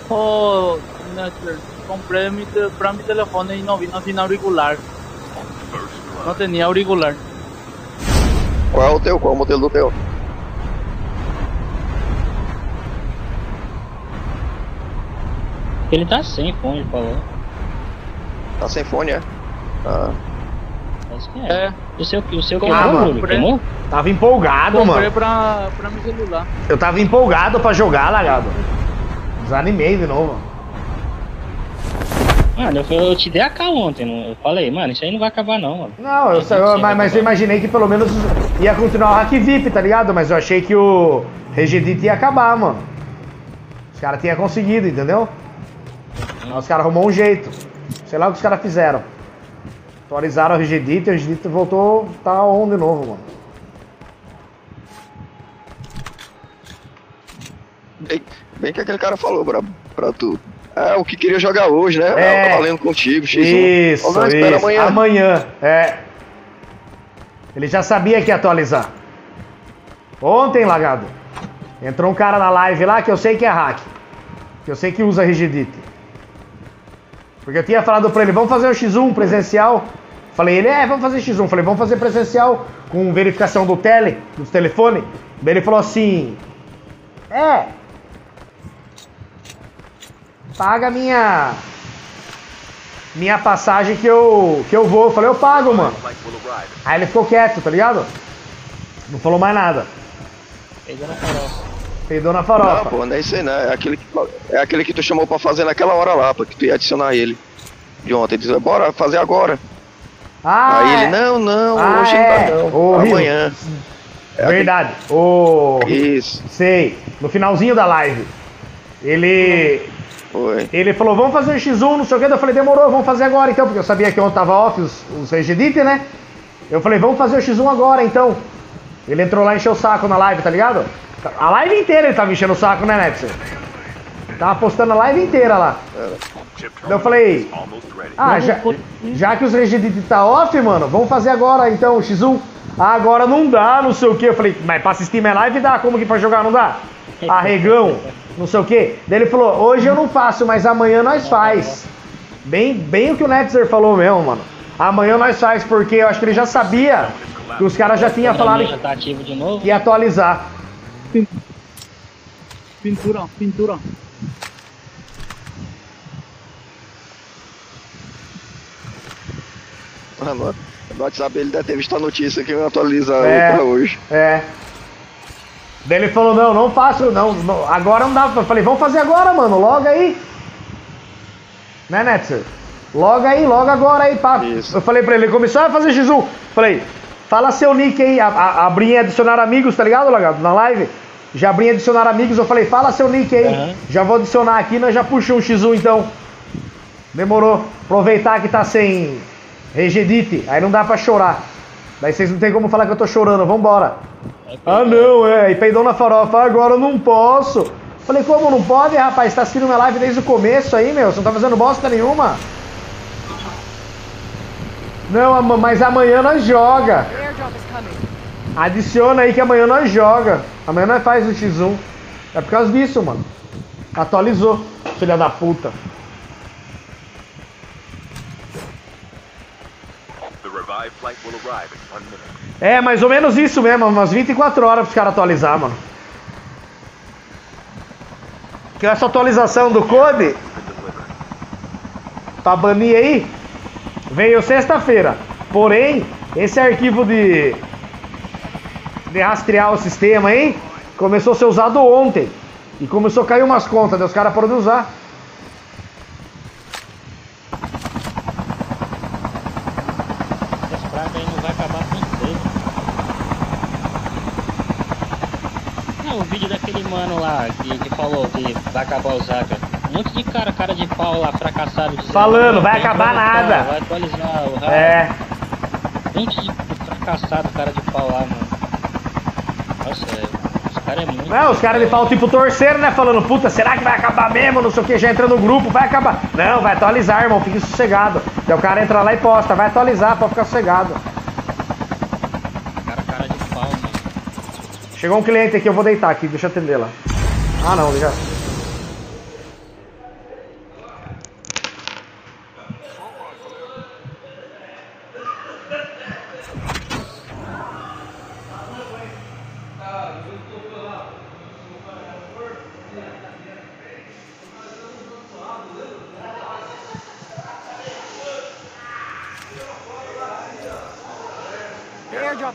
Oh, Netflix, compré para mi teléfono y no vino sin auricular. No tenía auricular. Qual é o teu? Qual é o modelo do teu? Ele tá sem fone, ele falou. Tá sem fone, é? Ah. Acho que é. O seu queimou, mano, Júlio? Queimou? Tava empolgado, Comprei mano. pra meu celular. Eu tava empolgado pra jogar, Lagado. Desanimei de novo. Mano, eu te dei a K ontem, eu falei, mano, isso aí não vai acabar não, mano. Não, mas eu imaginei que pelo menos ia continuar o Hack VIP, tá ligado? Mas eu achei que o Regedit ia acabar, mano. Os caras tinham conseguido, entendeu? Aí os caras arrumou um jeito. Sei lá o que os caras fizeram. Atualizaram o Regedit e o Regedit voltou, tá on de novo, mano. Bem que aquele cara falou pra tu. É, o que queria jogar hoje, né? É. Eu tava lendo contigo, X1. Isso, Não, espera isso. amanhã. Amanhã, é. Ele já sabia que ia atualizar. Ontem, Lagado, entrou um cara na live lá que eu sei que é hack. Que eu sei que usa Regedit. Porque eu tinha falado pra ele, vamos fazer um X1 presencial. Falei, vamos fazer X1. Falei, vamos fazer presencial com verificação do dos telefones. Daí ele falou assim, paga minha passagem que eu vou. Eu falei, eu pago, mano. Aí ele ficou quieto, tá ligado? Não falou mais nada. Peidou na farofa. Peidou na farofa. Não, pô, não é isso aí, né? É aquele que tu chamou pra fazer naquela hora lá, porque tu ia adicionar ele. De ontem. Ele disse, bora fazer agora. Aí ele, não, hoje não dá não. Amanhã. Verdade. Isso. Sei. No finalzinho da live. Ele falou, vamos fazer um X1, não sei o que. Eu falei, demorou, vamos fazer agora então. Porque eu sabia que ontem tava off os Regedit, né? Eu falei, vamos fazer o X1 agora então. Ele entrou lá e encheu o saco na live, tá ligado? A live inteira ele tava enchendo o saco, né, Netson? Tava postando a live inteira lá. Daí eu falei, já que os Regedit tá off, mano, vamos fazer agora então o X1. Agora não dá, não sei o que. Eu falei, mas pra assistir minha live dá, como que pra jogar não dá? Arregão, não sei o que. Daí ele falou, hoje eu não faço, mas amanhã nós faz. Bem o que o Netzer falou mesmo, mano. Amanhã nós faz, porque eu acho que ele já sabia que os caras já tinham falado Já tá ativo de novo. que ia atualizar. Pintura. Mano, no WhatsApp ele deve ter visto a notícia que eu ia atualizar pra hoje. Daí ele falou, não faço, não, agora não dá. Eu falei, vamos fazer agora, mano, logo aí. Né, Netzer? Logo agora aí, pá. Isso. Eu falei pra ele começou a fazer X1. Falei, fala seu nick aí, abri em adicionar amigos, tá ligado, Lagado? Na live. Já abri em adicionar amigos, eu falei, fala seu nick aí. Já vou adicionar aqui, nós já puxamos um X1 então. Demorou. Aproveitar que tá sem Regedit, aí não dá pra chorar. Daí vocês não tem como falar que eu tô chorando, vambora. E peidou na farofa, agora eu não posso. Falei, como não pode, rapaz? Tá assistindo minha live desde o começo aí, meu, você não tá fazendo bosta nenhuma. Não, mas amanhã nós joga. Adiciona aí que amanhã nós joga. Amanhã nós faz o X1. É por causa disso, mano. Atualizou, filha da puta. É, mais ou menos isso mesmo, umas 24 horas pros caras atualizar, mano. Que essa atualização do code pra banir aí veio sexta-feira. Porém, esse arquivo de rastrear o sistema aí começou a ser usado ontem. E começou a cair umas contas, daí os caras pararam de usar. Esse praga aí não vai acabar com cedo. Não, o vídeo daquele mano lá que falou que vai acabar o Zaga. Um monte de cara de pau lá, fracassado. Dizendo, falando, vai acabar nada. Vai atualizar o raio. Um monte de fracassado, cara de pau lá, mano. Nossa, os caras é muito... Não, os caras de pau tipo torcendo, né? Falando, puta, será que vai acabar mesmo? Não sei o que, já entra no grupo, vai acabar. Não, vai atualizar, irmão, fique sossegado. Daí o cara entra lá e posta, vai atualizar, pode ficar sossegado. Cara de pau, mano. Chegou um cliente aqui, eu vou deitar aqui, deixa eu atender lá. Ah, não, já.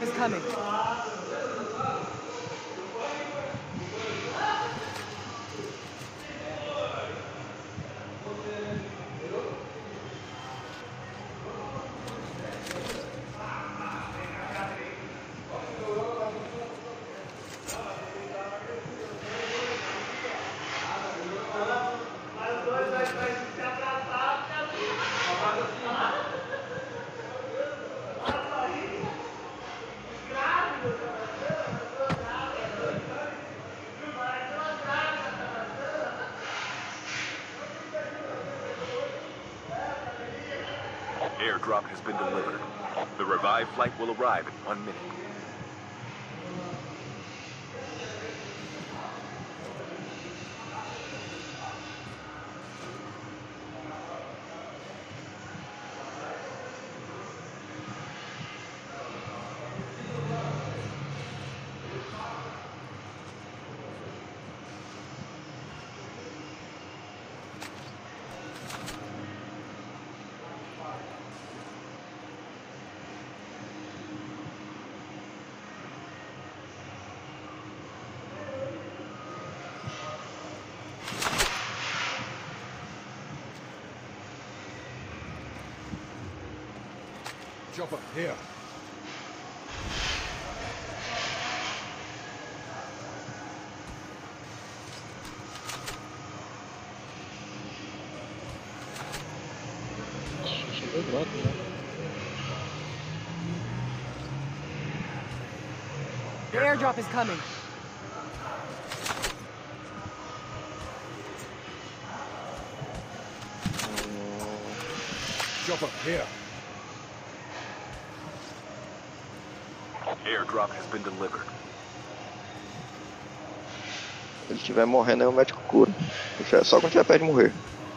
Airdrop is coming. Airdrop has been delivered. The revived flight will arrive in 1 minute. Chopper, here. Chegou logo, né? The airdrop is coming. Chopper, here. Airdrop has been delivered. Se ele estiver morrendo, aí o médico cura. Só quando tiver perto de morrer.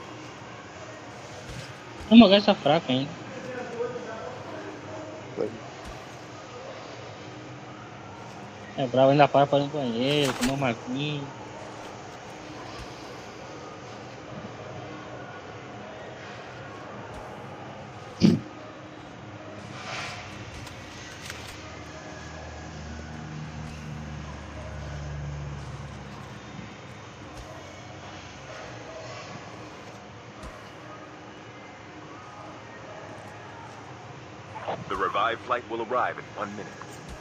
O Mogai está fraco ainda. É bravo, ainda para ir no banheiro, tomar uma aguinha. The revived flight will arrive in 1 minute.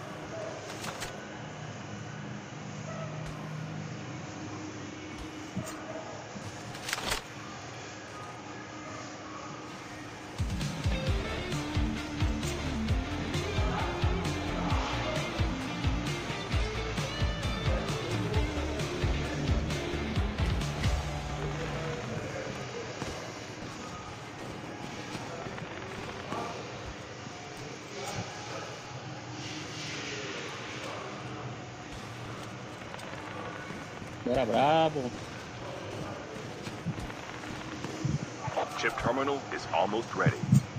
Era brabo. Chip terminal is almost ready.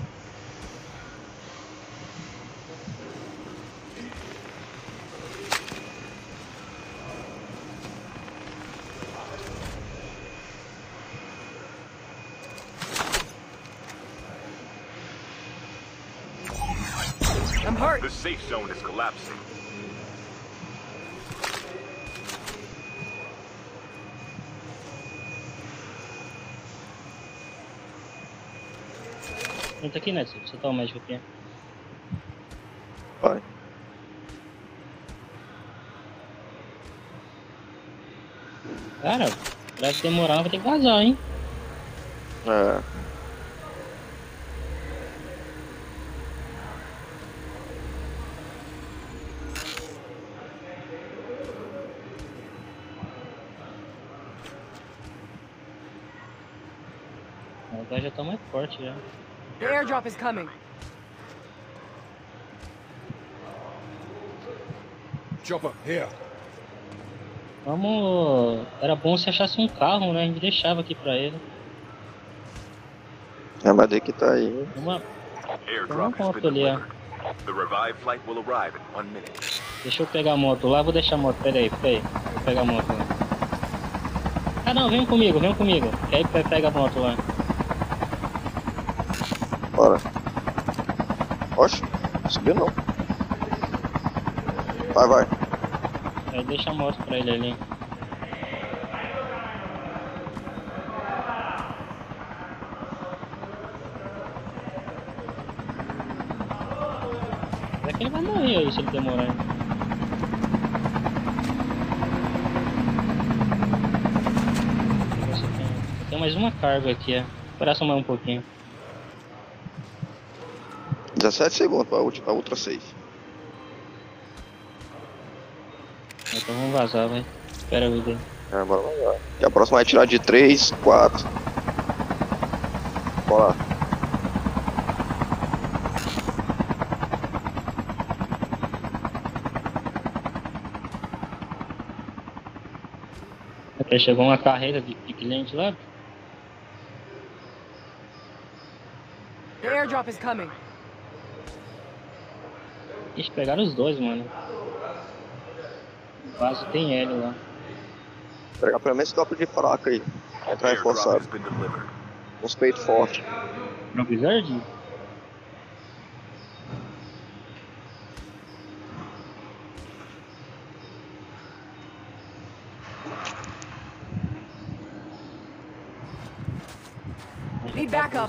I'm hurt. The safe zone is collapsing. Entra aqui, Neto. Você tá o médico aqui. Vai. Cara, parece demorar, vai ter que vazar, hein? É. Agora já tá mais forte já. The airdrop is coming. Chopper, here. Vamos... Era bom se achasse um carro, né? A gente deixava aqui pra ele. É, mas daí que tá aí. Uma... Airdrop has been delivered. The revived flight will arrive in 1 minute. Deixa eu pegar a moto lá, vou deixar a moto. Pera aí. Vou pegar a moto lá. Ah não, vem comigo. Que aí pega a moto lá. Bora. Oxe, não subiu não. Vai. Aí deixa a moto pra ele ali. É que ele vai morrer aí se ele demorar. Tem mais uma carga aqui, ó. Espera mais um pouquinho. 17 segundos pra ultra safe. Então vamos vazar, vai. Espera a vida aí. Bora lá. E a próxima vai tirar de 3, 4. Bora lá. Até chegou uma carreta de cliente lá. The airdrop is coming. Ixi, pegaram os dois, mano. O vaso tem L lá. Pegar pelo menos copo de fraca aí. Entrar reforçado. Uns peitos fortes. Pro Blizzard? Need backup.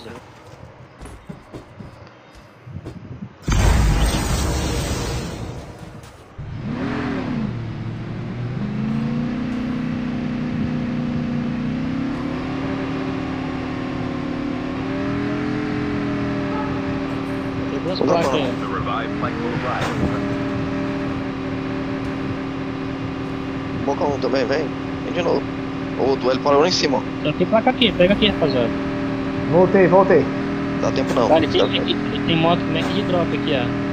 Tem duas placas aí. The revived flight will arrive. Boca 1 também, vem. Vem de novo. O duelo parou lá em cima, ó. Só tem placa aqui, pega aqui, rapaziada. Voltei. Dá tempo não. Cara, tem moto Mac de drop aqui,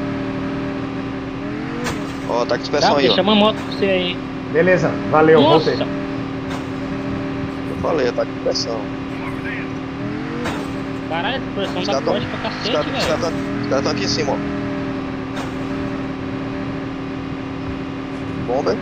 ó. Ó, tá com dispersão aí, ó. Chama a moto pra você aí. Beleza, valeu, Nossa! voltei. Eu falei, tá com dispersão. Caralho, a pressão Os tá caras tão- forte pra Os cacete, caras velho. estão aqui em cima, ó. Bomba.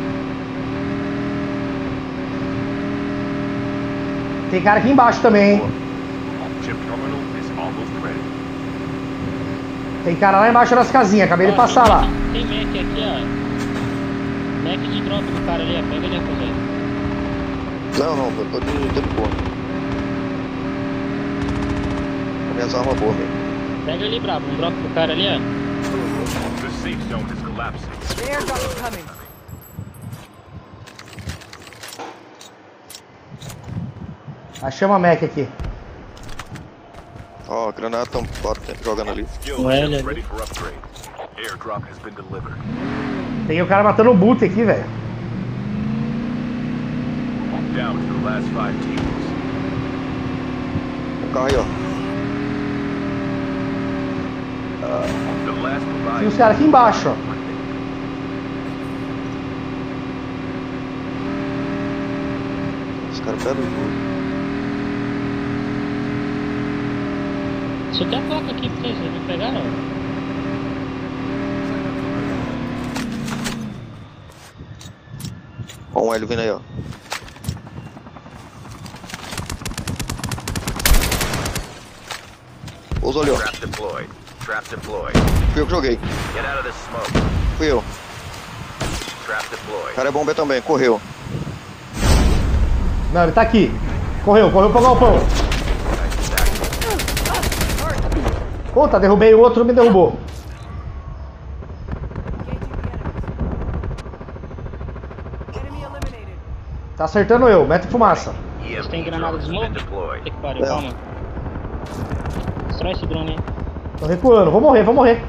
Tem cara aqui embaixo também, hein? Chip terminal is almost ready. Tem cara lá embaixo das casinhas, acabei de passar lá. Tem Mac aqui, ó. Mac de drop do cara ali, ó. Pega ali, rapaziada. Não, eu tô de boa. Com minhas armas boas, mesmo. Pega ali, brabo. Um drop pro cara ali, ó. The safe zone is collapsing. The airdrop is coming. Achamos a Mac aqui. Ó, granada tão jogando ali. Skill Well, chip ready for upgrade. Airdrop has been delivered. Tem o cara matando o boot aqui, velho. Down to the last 5 teams. O carro aí, ó. The last Tem revived os caras aqui embaixo, ó. Os caras pegam tudo. Só tem a placa aqui pra vocês, não pegaram? Ó, um Hélio vindo aí, ó. Os olhou. trap deployed. Trap deployed. Fui eu que joguei. Get out of this smoke. Fui eu. Trap O deployed. cara é bomba também, correu. Não, ele tá aqui. Correu pro galpão. Puta, derrubei o outro, me derrubou. Enemy eliminated. Tá acertando eu, mete fumaça. Vocês têm granada de smoke? Puta deployed. que pariu, Não. calma. Destrói esse drone aí. Tô recuando, vou morrer.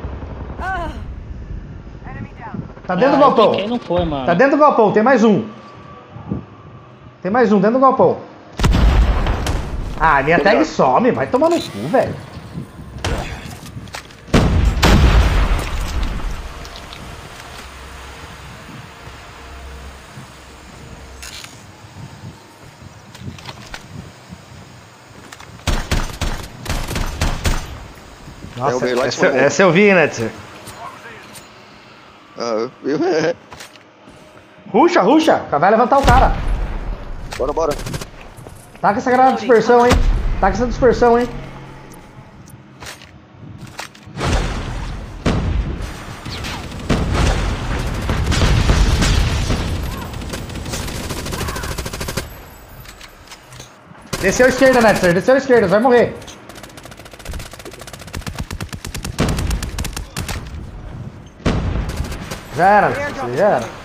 Enemy down. Tá dentro do galpão. Quem não foi, mano? Tá dentro do galpão, tem mais um. Tem mais um dentro do galpão. Ah, minha tag some, vai tomar no cu, velho. Nossa, Derrubei lá de cima. essa eu vi, Netzer. Ah, viu? Ruxa, que vai levantar o cara. Bora. Taca essa granada de dispersão, hein. Taca essa dispersão, hein. Desceu à esquerda, Netzer. Desceu à esquerda, vai morrer. Já era, Netzer, já era.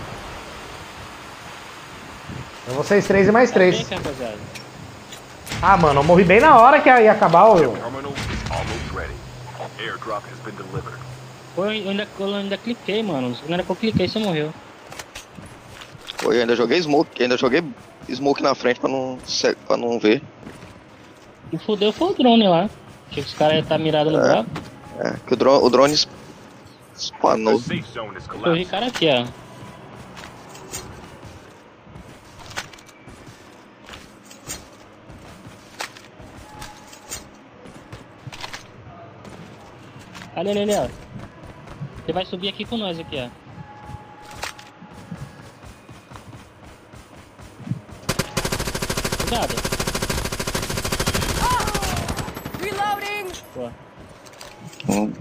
É vocês 3 e mais 3. Tá bem, rapaziada. Ah, mano, eu morri bem na hora que ia acabar o... Terminal is almost ready. Airdrop has been delivered. Pô, eu ainda cliquei, mano. Na hora que eu cliquei, você morreu. Pô, eu ainda joguei smoke na frente pra não ver. E fudeu foi o drone lá. Achei que os caras iam estar mirados no buraco. É, que o drone spanou. The safe zone is Eu vi collapsing. cara aqui, ó. Ali, ó. Você vai subir aqui com nós aqui, ó. Cuidado. Reloading! Pô. Hum.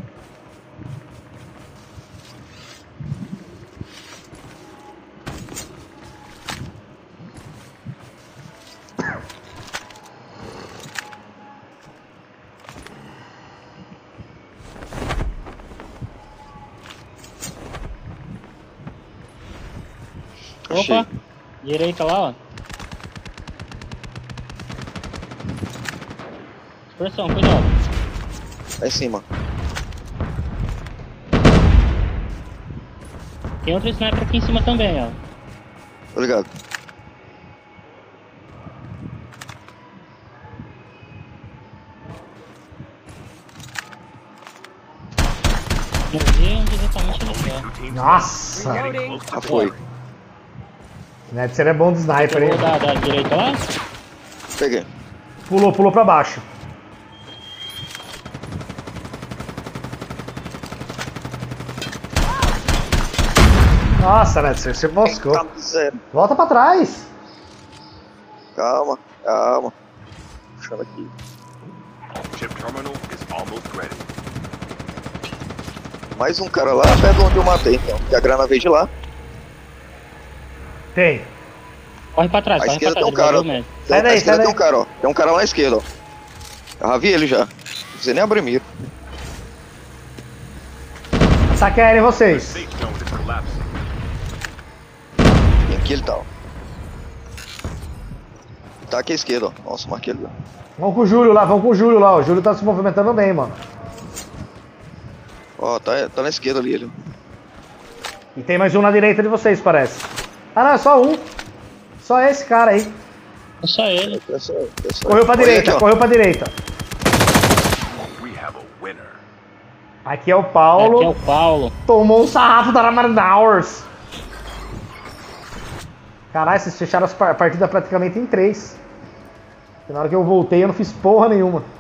Opa. Direita lá, ó. Expressão, cuidado. Lá em cima. Tem outro sniper aqui em cima também, ó. Tô ligado. Não vi onde exatamente ele tá. Two teams Nossa! Reloading! Já foi. Netzer é bom de sniper, Eu hein? vou da direita lá. Peguei. Pulou pra baixo. Nossa, Netzer, você moscou. Tá zero. Volta pra trás. Calma. Puxando aqui. Chip terminal is almost ready. Mais um cara lá perto onde eu matei, então. Que a grana veio de lá. Tem. Corre pra trás, À corre pra esquerda trás. tem um cara. ele vai ver o médico. Sai daí, À esquerda sai tem um cara, ó. Tem um cara lá à esquerda, ó. Eu já vi ele já. Não precisa nem abrir mira. Saqueirem vocês. Safe zone is collapsing. Tem aqui ele tá, ó. Tá aqui à esquerda, ó. Nossa, marquei ele. Vamos com o Júlio lá, O Júlio tá se movimentando bem, mano. Ó, tá na esquerda ali ele. E tem mais um na direita de vocês, parece. Ah, não, é só um. Só esse cara aí. É só ele. Correu pra Olha direita, aqui, ó. correu pra direita. We have a winner. Aqui é o Paulo. Aqui é o Paulo. Tomou um sarrafo da Ramarnowers. Caralho, vocês fecharam a partida praticamente em 3. Na hora que eu voltei, eu não fiz porra nenhuma.